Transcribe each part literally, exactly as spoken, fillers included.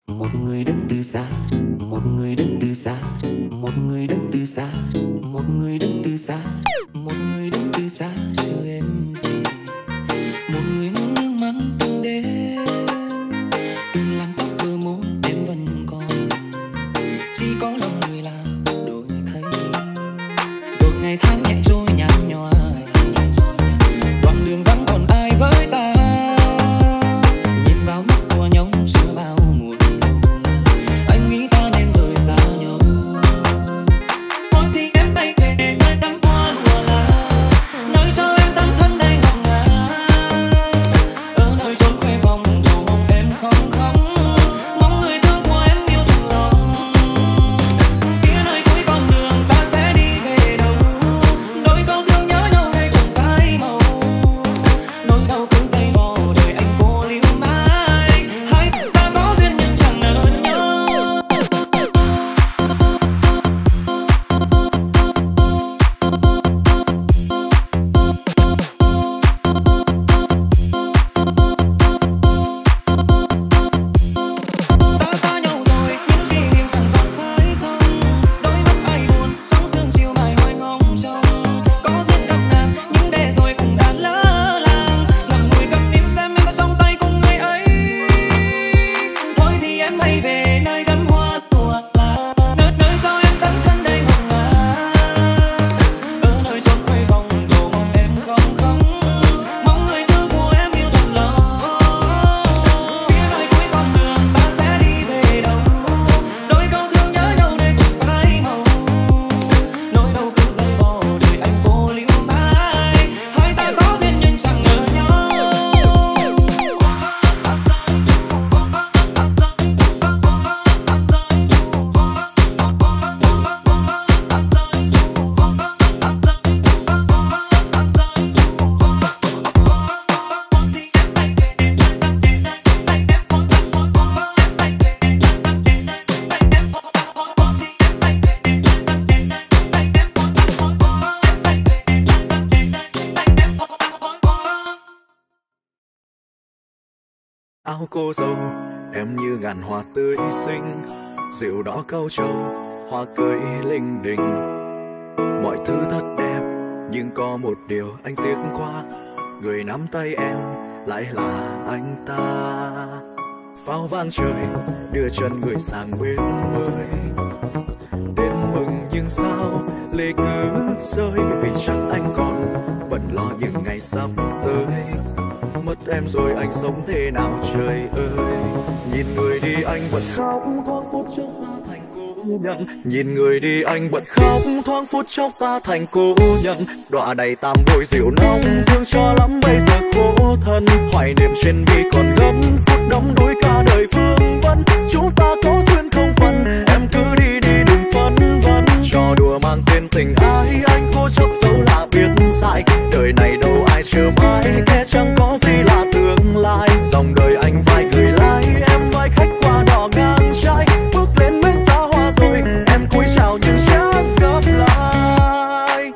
Một người đứng từ xa, một người đứng từ xa, một người đứng từ xa, một người đứng từ xa, một người đứng từ xa chờ em về. Một người nâng nước mắt từng đêm, từng làm tóc bờ môi em vẫn còn, chỉ có lòng người là đổi thay. Rồi ngày tháng nhẹ trôi nhạt nhòa, đoạn đường vắng còn ai với ta. Nhìn vào mắt của nhau chưa bao mùa sâu, anh nghĩ ta nên rời xa nhau. Thôi thì em bay về nơi đắm hoa lụa là, nơi cho em tắm thân đầy ngọt ngào. Ở nơi chốn khuê phòng cầu mong em không khóc, mong người thương của em yêu thật lòng. Phía nơi cuối con đường ta sẽ đi về đâu, đôi câu thương nhớ nhau hay cùng phai màu. Nỗi đau cứ dây vò đời anh cô liêu mãi, hai ta có duyên nhưng chẳng nỡ nhau. Ta xa nhau rồi những kỷ niệm chẳng còn phải không, đôi mắt ai buồn trong sương chiều mãi hoài ngóng trông. Có duyên gặp nàng nhưng để rồi cũng đã lỡ làng, ngậm ngùi cầm nín xem em ta trong tay cùng người ấy. Thôi thì em hãy về nơi gấm hoa lụa là, nơi nơi cho em tắm thân đầy ngọt ngào. Ở nơi chốn khuê phòng cầu mong em không khóc, mong người thương của em yêu thật lòng. Phía nơi cuối con đường ta sẽ đi về đâu, đôi câu thương nhớ nhau để cùng phai màu. Nỗi đau cứ dây vò đời anh cô liêu mãi, hai ta có duyên nhưng chẳng ngờ nhau. Áo cô dâu em như ngàn hoa tươi xinh, rượu đỏ câu trầu hoa cưới linh đình. Mọi thứ thật đẹp nhưng có một điều anh tiếc quá, người nắm tay em lại là anh ta. Pháo vang trời đưa chân người sang bên mới, đến mừng nhưng sao lệ cứ rơi, vì chắc anh còn bận lo những ngày sắp tới. Mất em rồi anh sống thế nào trời ơi, nhìn người đi anh bật khóc thoáng phút chốc ta thành cố nhân. Nhìn người đi anh bật khóc thoáng phút chốc ta thành cố nhân. Đọa đầy tam bội rượu nóng thương cho lắm bây giờ khổ thân, hoài niệm trên mi còn gấm phút đắm đuối cả đời phương vấn. Chúng ta có duyên không phận, em cứ đi đi đừng phân vân. Trò đùa mang tên tình ái anh cố chấp dẫu là biết sai, đời này đâu ai chờ mãi kẻ chẳng có gì là tương lai. Dòng đời anh vai người lái, em vai khách qua đò ngang trái, bước lên mến xa hoa rồi em cúi chào nhưng chẳng gặp lại.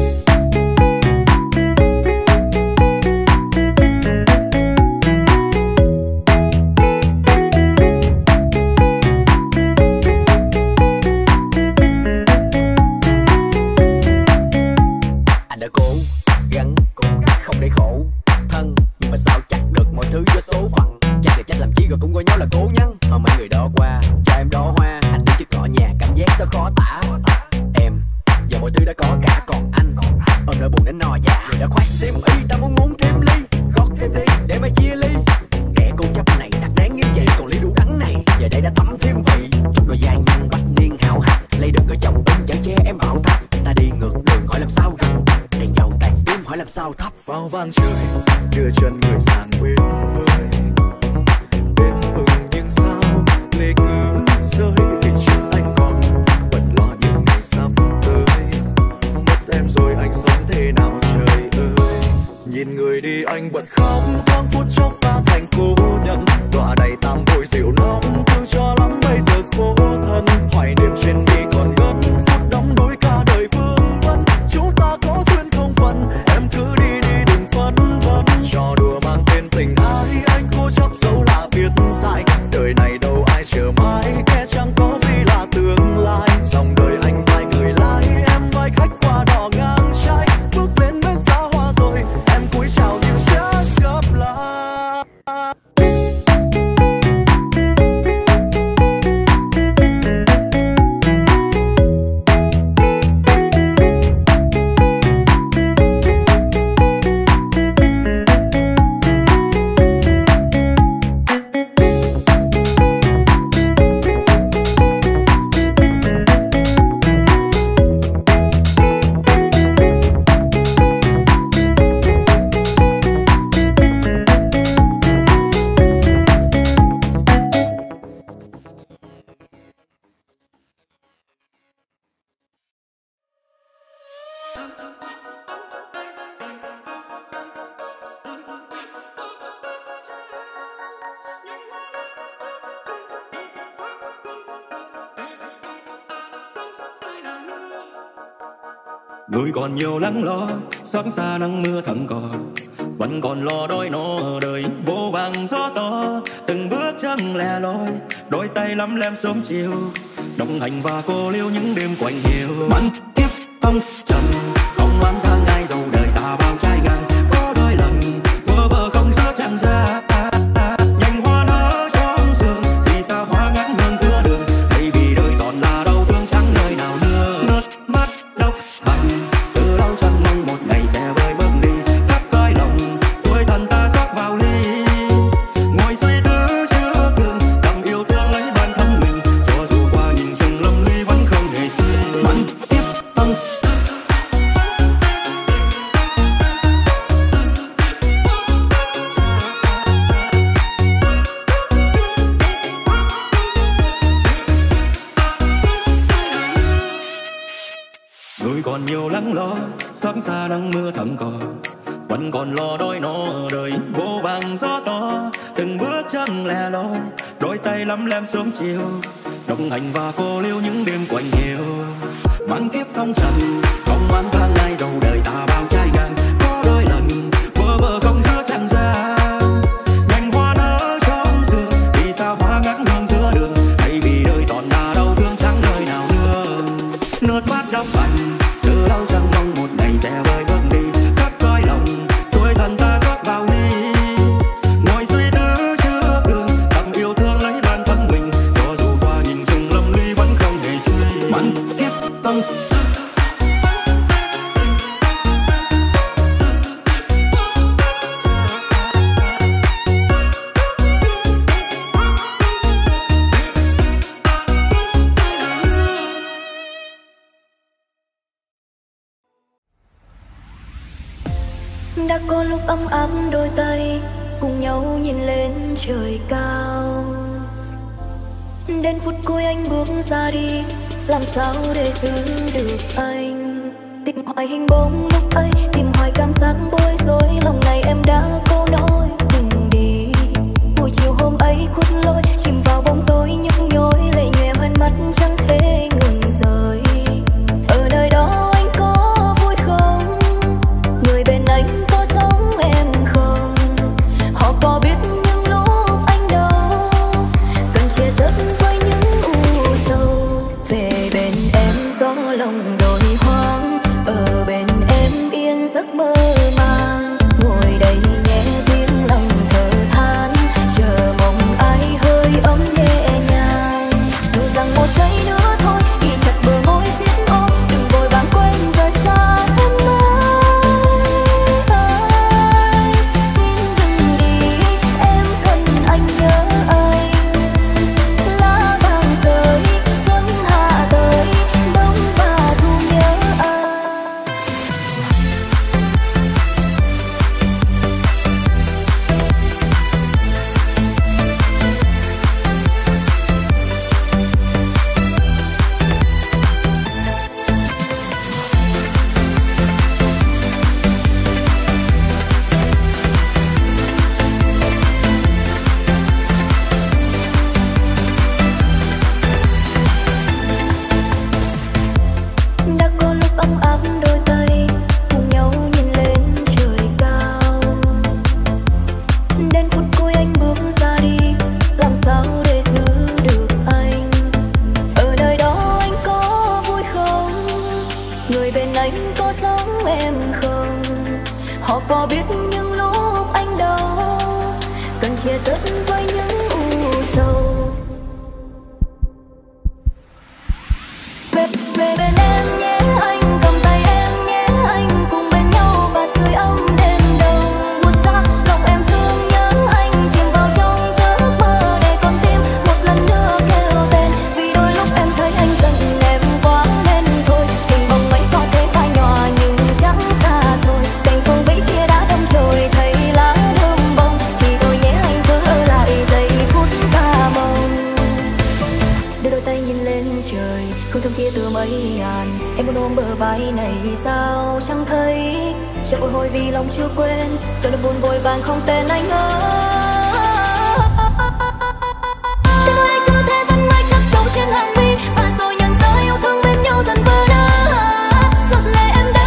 Anh đã cố gắng cố gắng không để khổ thân, nhưng mà sao chắc được mọi thứ do số phận. Chắc là trách làm chi rồi cũng coi nhau là cố nhân. Mà mấy người đó qua cho em đó hoa, anh đứng trước ngõ nhà cảm giác sao khó tả. Em giờ mọi thứ đã có cả, còn anh ôm nỗi buồn đến no dạ. Người đã khoác xem y ta muốn uống thêm ly, gót thêm ly để mai chia ly. Kẻ cố chấp này thật đáng như vậy, còn ly đủ đắng này giờ đây đã thấm thêm vị. Chúc đôi dài nhân bách niên hảo hạt, lấy được người chồng ưng chở che em bảo thạch. Ta đi ngược đường hỏi làm sao gặp, đèn dầu tàn tim hỏi làm sao thấp. Pháo vang trời đưa chân người sang bên mới, đến mừng nhưng sao lệ cứ rơi, vì chắc anh còn bận lo những ngày sắp tới. Mất em rồi anh sống thế nào trời ơi, nhìn người đi anh bật khóc thoáng phút chốc ta thành cố nhân. Đọa đầy tam bội rượu nóng thương cho lắm bây giờ khổ thân, hoài niệm trên mi còn gấm phút đắm đuối cả đời vương vấn. Chúng ta có duyên không phận, em cứ đi đi đừng phân vân. Trò đùa mang tên tình ái anh cố chấp Người còn nhiều lắng lo, xót xa nắng mưa thẳng cỏ, vẫn còn lo đói nó ở đời vô vàng gió to. Từng bước chân lẻ loi, đôi tay lắm lem sớm chiều, đồng hành và cô liêu những đêm quạnh hiu. Bắn tiếp phong trần, không oán than ai dầu đời ta bao trái ngang. Có đôi lần bơ vơ không giữa chẳng ra, nhành hoa nở trong sương, vì sao hoa ngắn hương giữa đường. Hay vì đời toàn là đau thương chẳng nơi nào nữa. Nước mắt đau bằng từ lâu chẳng mong một ngày sẽ vơi bước đi. Khắp cõi lòng tuổi thân ta rót vào ly, ngồi suy tư chưa cường, cầm yêu thương lấy bản thân mình. Cho dù qua nhìn chung lâm ly vẫn không hề suy. Bắn tiếp phong người còn nhiều lắng lo, xót xa nắng mưa thẳng cỏ, vẫn còn lo đói nó ở đời vô vàng gió to. Từng bước chân lẻ loi, đôi tay lắm lem sớm chiều, đồng hành và cô liêu những đêm quạnh hiu. Mang kiếp phong trần, không oán than ai dầu đời ta bao trái ngang. Có đôi lần bơ vơ không giữa chẳng ra, nhành hoa nở trong sương, vì sao hoa ngắt hương giữa đường. Hay vì đời toàn là đau thương chẳng nơi nào nữa. Nước mắt đau bằng từ lâu chẳng mong một ngày sẽ vơi bước đi. Khắp cõi lòng tuổi thân ta rót vào ly, ngồi suy tư chưa cường, cầm yêu thương lấy bản thân mình. Cho dù qua nhìn chung lâm ly vẫn không hề suy. Bắn tiếp phong đã có lúc ấm áp đôi tay cùng nhau nhìn lên trời cao. Đến phút cuối anh bước ra đi, làm sao để giữ được anh. Tìm hoài hình bóng lúc ấy, tìm hoài cảm giác bối rối. Lòng này em đã câu nói đừng đi. Buổi chiều hôm ấy khuất lối, chìm vào bóng tối nhức nhối. Lệ nhòe hoen mắt chẳng thể ngừng rơi. Ở nơi đó anh có vui không? Người bên anh có giống em không? Họ có biết những lúc anh đau, cần chia sớt với những u sầu. Về bên em gió lòng đồi hoang, ở bên em yên giấc mơ màng. Ngồi đây nghe tiếng lòng thở than, chờ mong ai hơi ấm nhẹ nhàng. Dù rằng một giây nữa thôi, ghi chặt bờ môi xiết ôm, đừng vội vàng quên rời xa em ơi. Xin đừng đi, em cần anh nhớ anh. Lá vàng rơi, xuân hạ tới, đông và thu nhớ anh. Đã có lúc ấm áp đôi tay cùng nhau nhìn lên trời cao. Đến phút cuối anh bước ra đi, làm sao để giữ được anh. Ở nơi đó anh có vui không? Người bên anh có giống em không? Họ có biết những lúc anh đau, cần chia sớt với những u sầu. Về, về bên em nhé anh, cầm tay em nhé anh, cùng bên nhau và sưởi ấm đêm đông. Buốt xa lòng em thương nhớ anh, chìm vào trong giấc mơ để con tim một lần nữa kêu tên. Vì đôi lúc em thấy anh giận em quá nên thôi, hình bóng mấy có thể phai nhòa nhưng chẳng xa rồi. Cành phong vĩ kia đã đâm chồi thấy lá thơm bông, thì thôi nhé anh cứ ở lại giây phút ta mong. Đưa đôi tay nhìn lên trời, không thương kia từ mấy ngàn. Em muốn ôm bờ vai này sao chẳng thấy. Chẳng bồi hồi vì lòng chưa quên, cơn đau buồn vội vàng không tên anh ơi. Thế mà anh cứ thế vẫn mãi khắc sâu trên hàng mi, và rồi nhận ra yêu thương bên nhau dần vỡ nát. Giọt lệ em đã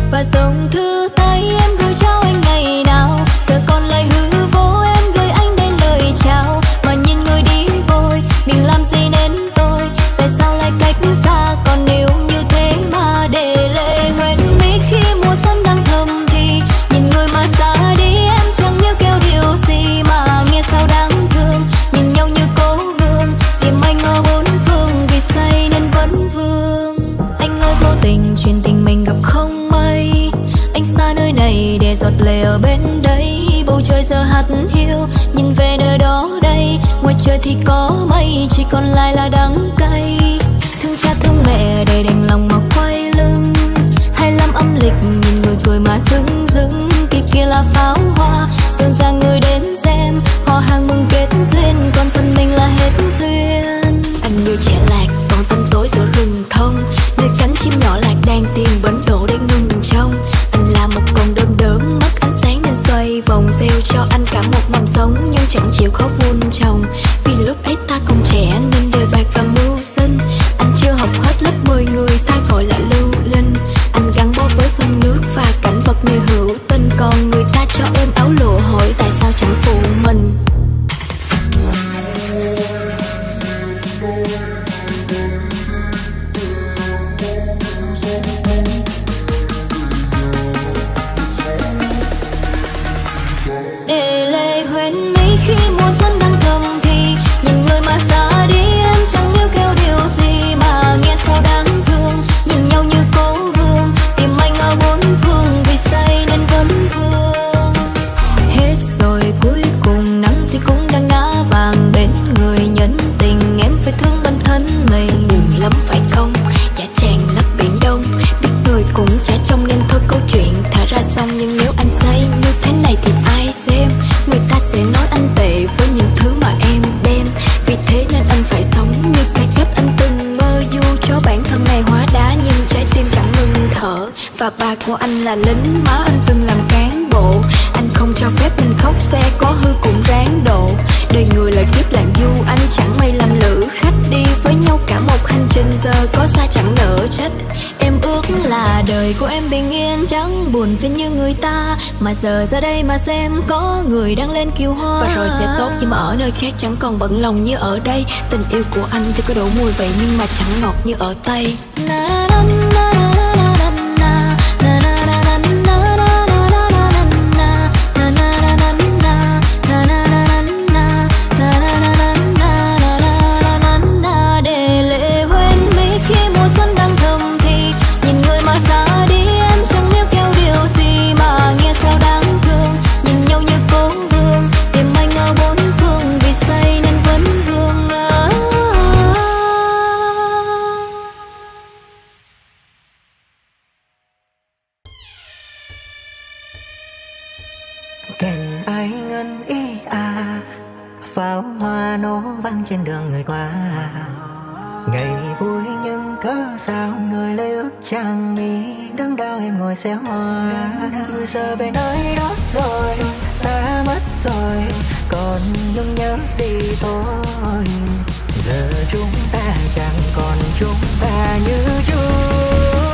và dòng thư tay em gửi cho anh ngày nào giờ còn lại hư vô. Em gửi anh đến lời chào mà nhìn người đi vội, mình làm gì nên tôi, tại sao lại cách xa. Còn nếu như thế mà để lệ hoen mi khi mùa xuân đang thầm thì nhìn người mà xa đi em chẳng nhớ kêu điều gì mà nghe sao đáng thương. Nhìn nhau như cố hương tìm anh ở bốn phương vì say nên vẫn vương. Anh ơi vô tình chuyện tình mình gặp không may, anh xa nơi này để giọt lệ ở bên đây. Bầu trời giờ hắt hiu nhìn về nơi đó đây, ngoài trời thì có mây chỉ còn lại là đắng cay. Thương cha thương mẹ để đành lòng mà quay lưng, hai lăm âm lịch nhìn người cười mà dưng dưng. Kia kia là pháo hoa rộn ràng người đến xem, họ hàng mừng kết duyên còn phần mình là hết duyên. Anh người trẻ lạc còn tâm tối giữa rừng thông, nơi cánh chim nhỏ lạc đang tìm bấn đổ để ngừng trông. Anh là một con đom đóm mất ánh sáng nên xoay vòng, gieo cho anh cả một mầm sống nhưng chẳng chịu khó vun trồng. Vì lúc ấy ta còn trẻ nên đời bạc và mưu sinh, anh chưa học hết lớp mười người ta gọi là lưu linh. Anh gắn bó với sông nước và cảnh vật nơi hữu tình, còn người ta cho em áo lụa hỏi tại sao chẳng phụ mình. Để lệ hoen mi khi mùa xuân đang thầm thì nhìn người mà xa đi em chẳng nhớ kêu điều gì mà nghe sao đáng thương. Nhìn nhau như cố hương tìm anh ở bốn phương vì say nên vẫn vương. Hết rồi cuối cùng nắng thì cũng đang ngã vàng, bên người nhân tình em phải thương bản thân mình. Buồn lắm phải không chả tràn ngập biển đông, biết người cũng chả trông nên thôi câu chuyện thả ra xong. Nhưng nếu anh say như thế này thì ai xem, người ta sẽ nói anh tệ với những thứ mà em đem. Vì thế nên anh phải sống như cái cách anh từng mơ, dù cho bản thân này hóa đá nhưng trái tim chẳng ngừng thở. Và ba của anh là lính, má anh từng làm cán bộ, anh không cho phép mình khóc, xe có hư cũng ráng độ. Đời người là kiếp làng du, anh chẳng may làm lữ khách, đi với nhau cả một hành trình giờ có xa chẳng nỡ trách. Em ước là đời của em bình yên chẳng buồn phiền như người ta, mà giờ ra đây mà xem có người đang lên kiêu hoa. Và rồi sẽ tốt nhưng mà ở nơi khác chẳng còn bận lòng như ở đây. Tình yêu của anh thì có đủ mùi vị nhưng mà chẳng ngọt như ở Tây. Na, na, na, na, na, na, na, na, na, na, na, na, na, na. Kèn ai ngân ý à, pháo hoa nổ vang trên đường người qua. Ngày vui nhưng cớ sao người lấy ước chàng mi, đớn đau em ngồi xé hoa. Người giờ về nơi đó rồi, xa mất rồi, còn nhung nhớ gì thôi. Giờ chúng ta chẳng còn chúng ta như trước.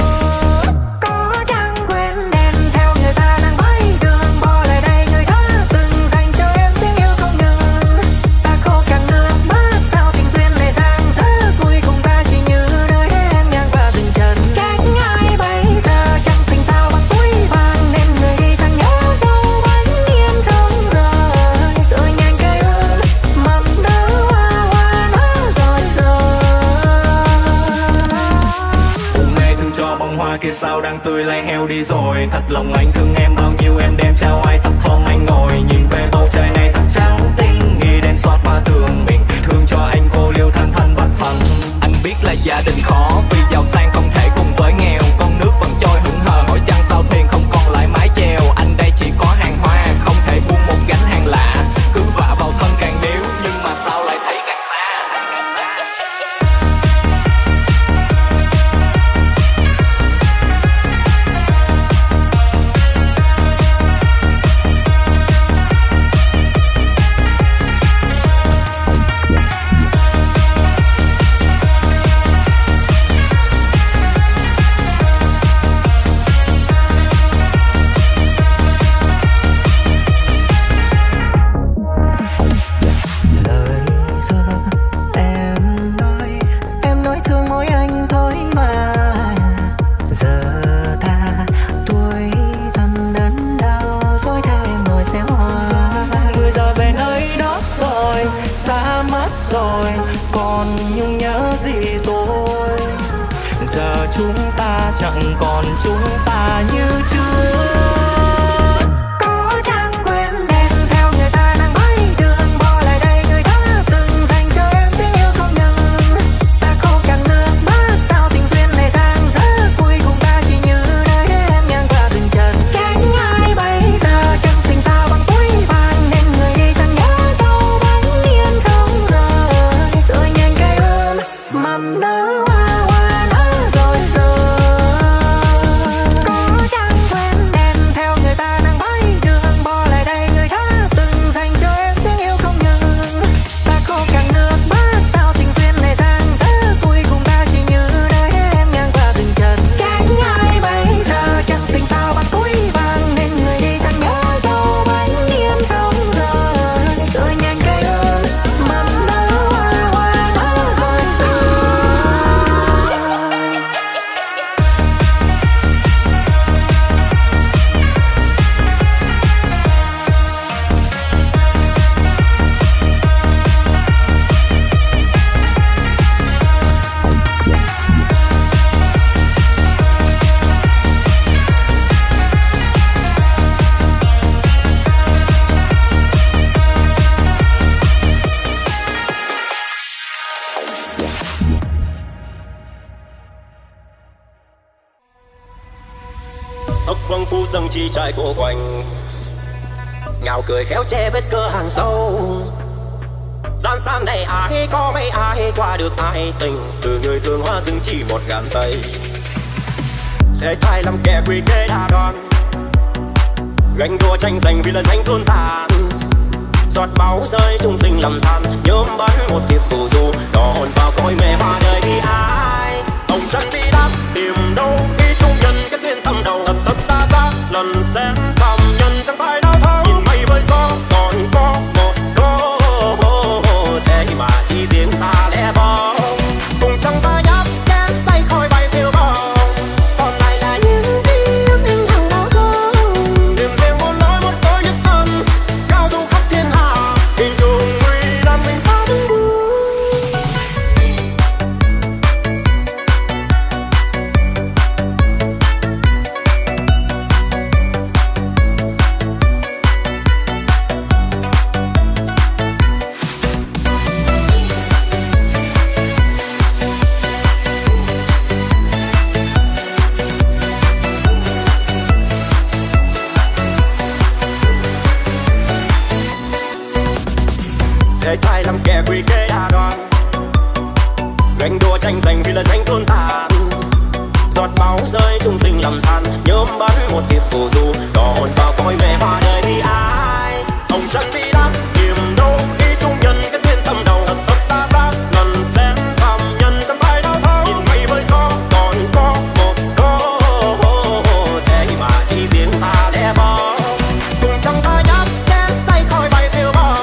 Kia sao đang tươi lại heo đi rồi. Thật lòng anh thương em bao nhiêu em đem trao ai thấp thỏm anh ngồi nhìn về bầu trời này thật trắng tinh, nghĩ đến xót qua thương mình thương cho anh cô liêu than thân bạc phận. Anh biết là gia đình khó vì giàu sang không thể cùng với nghèo, con nước vẫn trôi hững hờ hỏi chăng sao thuyền không còn lại mái chèo. Anh đây chỉ có hàng hoa không thể buông một gánh hàng lạ, cứ vạ vào thân càng níu nhưng mà sao lại thấy càng xa. chẳng còn chúng ta như trước. Dâng chi trải cô quanh ngào cười khéo che vết cơ hàng sâu. Gian san này ai có mấy ai qua được ai tình, từ người thương hoa dưng chỉ một ngàn tay. Thế thai làm kẻ quy kế đa đoan, ganh đua tranh giành vì là danh tuôn tàn. Giọt máu rơi trung sinh làm than, nhóm bắn một tiệp phù du đỏ hồn vào cõi mẹ hoa đời vì ai. Hồng chân đi đáp tìm đâu đi chung nhân cái duyên tâm đầu thật tất xa ra. Lần xem phạm nhân chẳng phải đau thấu, nhìn mây với gió còn có một đô, thế mà chỉ riêng ta lẻ bóng cùng trong ta nhấp chén say khói bay phiêu bồng. Còn lại là những ký ức in hằng đau sâu, tìm riêng một lối một tối nhất thân cao du khắp thiên hạ, hình dung nguy làm mình ta đứng buồn. Thế thai làm kẻ quy kế đa đoan, ganh đua tranh giành vì là danh tuôn tàn. Giọt máu rơi trung sinh làm than, nhóm bắn một tiệp phù du đỏ hồn vào cõi mẹ hoa đời vì ai. Hồng chân đi đáp tìm đâu đi chung nhân cái duyên tâm đầu thật tất xa ra. Lần xem phạm nhân chẳng phải đau thấu, nhìn mây với gió còn có một đô, thế mà chỉ riêng ta lẻ bóng cùng trong ta nhấp chén say khói bay phiêu bồng.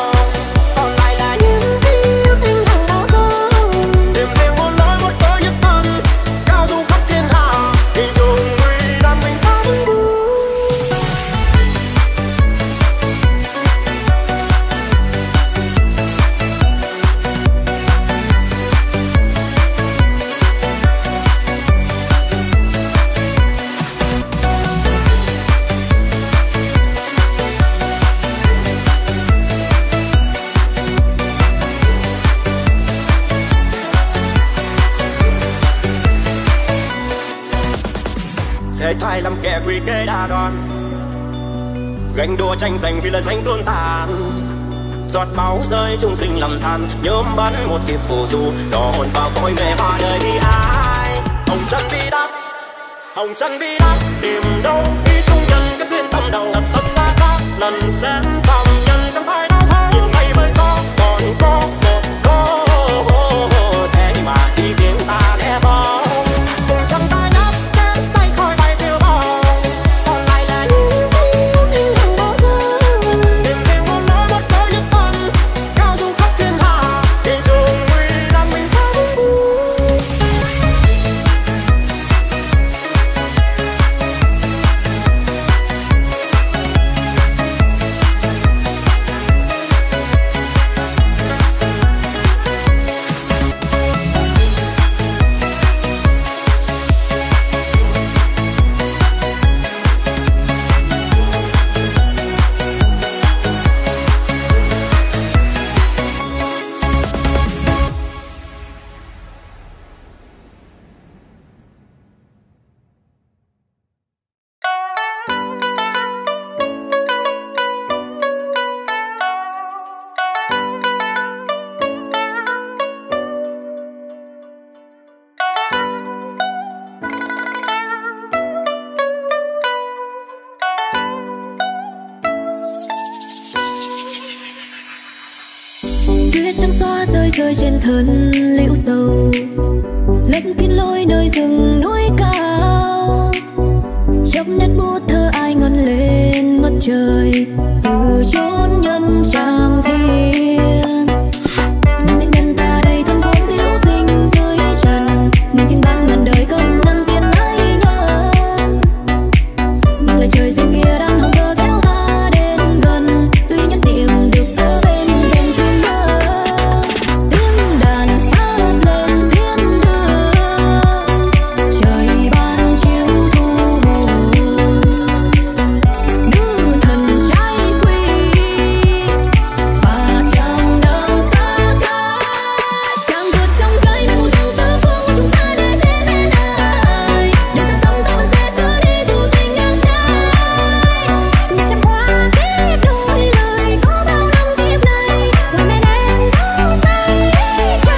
Thế thai làm kẻ quy kế đa đoan, ganh đua tranh giành vì là danh tuôn tàn. Giọt máu rơi trung sinh làm than, nhóm bắn một tiệp phù du đỏ hồn vào cõi mẹ hoa đời vì ai. Hồng chân đi đáp hồng chân đi đáp tìm đâu đi chung nhân cái duyên tâm đầu thật tất xa ra. Lần xem phạm nhân chẳng phải đau thấu, nhìn mây với gió còn có một đô, thế mà chỉ riêng ta lẻ bóng cùng trong ta nhấp chén say khói bay phiêu bồng. Còn lại là những ký ức in hằng đau sâu, tìm riêng một lối một tối nhất thân cao du khắp thiên hạ, hình dung nguy làm mình ta đứng buồn. hoa rơi rơi trên thân liễu dầu, lấp kín lối nơi rừng núi cao. Trong nét bút thơ ai ngân lên ngất trời từ chốn nhân tràng thiên. Những tình nhân ta đây thân vốn thiếu dinh dưới trần, những thiên bát ngàn đời công ngân tiền ai nhân. Nhưng lời trời duyên kia đang hồng cơ kéo ta đến gần, tuy nhất niệm được ở bên bên thương nhớ. Tiếng đàn phát lên thiên đường, trời ban chiếu thu hồi. Nữ thần trai quý và chàng nở xa cá. Chàng vượt trong cây về mù rừng tứ phương, chúng ta đến đến bên ai. Đường xa xăm ta vẫn sẽ cứ đi dù tình ngang trái. Nhạc trăm hoa kết đôi lời có bao năm kiếp này, người mẹ em dấu say trời.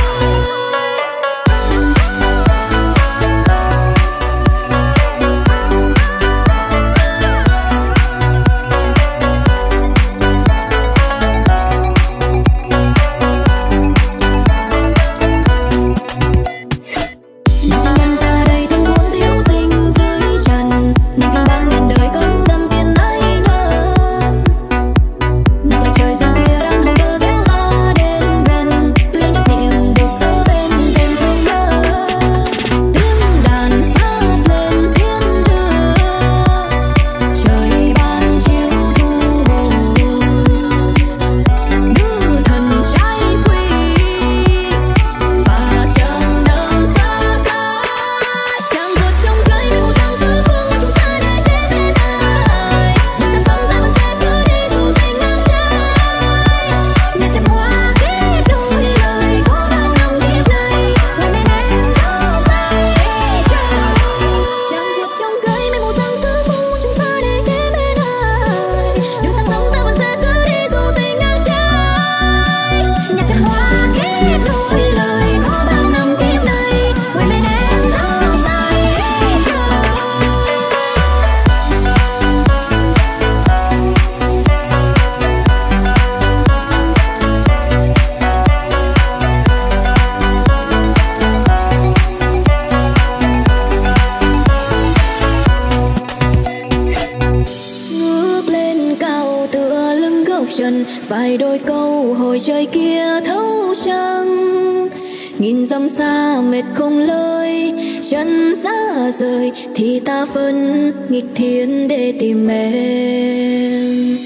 Những tình nhân ta đây thân vốn thiếu dinh dưới trần, những thiên bát ngàn đời công ngân tiền ai ngân. Nặng lời trời duyên kia đang hồng cơ kéo ta đến gần, tuy nhất niệm được ở bên bên thương nhớ. Tiếng đàn phát lên thiên đường, trời ban chiếu thu hồi. Nữ thần trai quý và chàng nở xa cá. Chàng vượt trong cây về mù rừng tứ phương, chúng ta đến đến bên ai. Đường xa xăm ta vẫn sẽ cứ đi dù tình ngang trái. Nhạc trăm hoa kết đôi lời có bao năm kiếp này, người mẹ em dấu say trời. Chàng vượt trong cây về mù rừng tứ phương, chúng ta đến đến bên ai. Đường xa xăm ta vẫn sẽ cứ đi dù tình ngang trái. Nhạc trăm hoa kết đôi lời có bao năm kiếp này, người mẹ em dấu say trời. Ngước lên cao tựa lưng gốc trần, vài đôi câu hồi trời kia thấu trăng. Nghìn dặm xa mệt không lời, chân xa rời thì ta vẫn nghịch thiên để tìm em.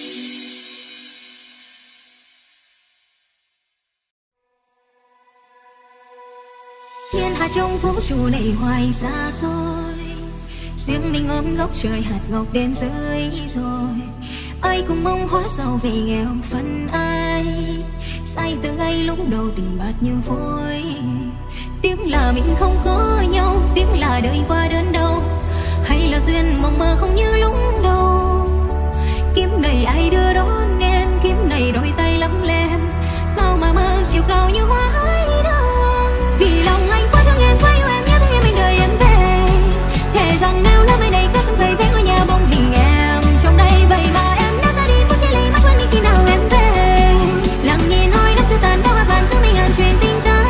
Thiên hạ trong vũ trụ này hoài xa xôi, riêng mình ôm gốc trời hạt ngọc đêm rơi rồi. Ai cũng mong hóa giàu về nghèo phần ai, say từ ngay lúc đầu tình bạt như vôi. Tiếng là mình không có nhau, tiếng là đời qua đơn đau, hay là duyên mộng mơ không như lúc đầu. Kiếm này ai đưa đón em, kiếm này đôi tay lắm lem, sao mà mơ chiều cao như hoa hái đông. Vì lòng anh quá thương em, quá yêu em, nhớ thương em anh đời em về. Thề rằng nếu lớp mai này có sông thời thấy ngôi nhà bóng hình em trong đây, vậy mà em đã ra đi phút chia ly mắt quên đi khi nào em về. Lặng nhìn hôi đất cho tàn đau hoa vàng giữa mấy ngàn chuyện tình ta.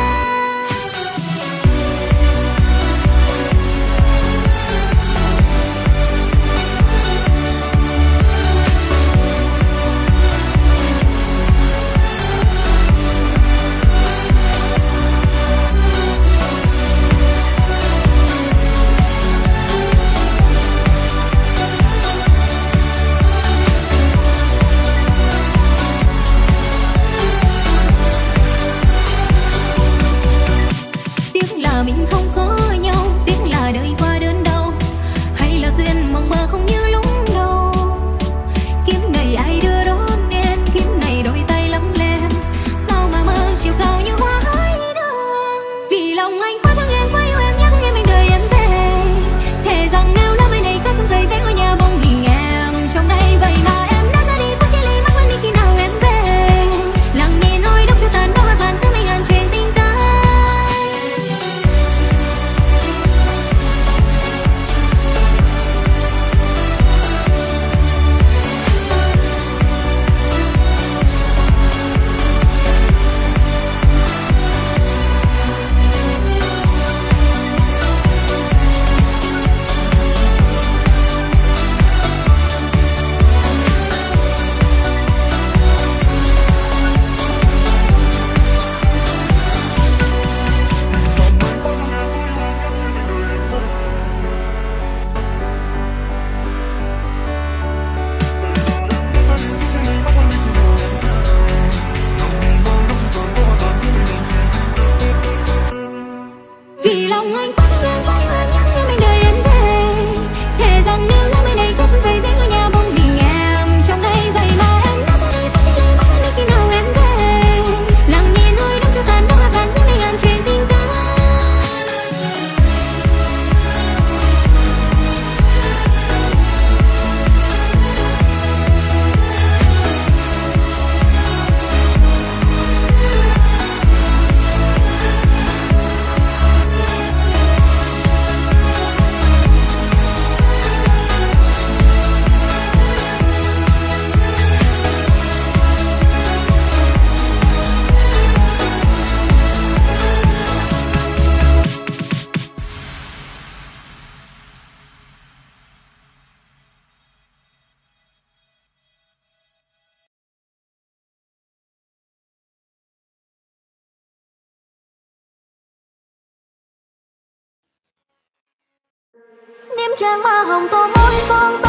Đêm trăng hoa hồng tô môi son.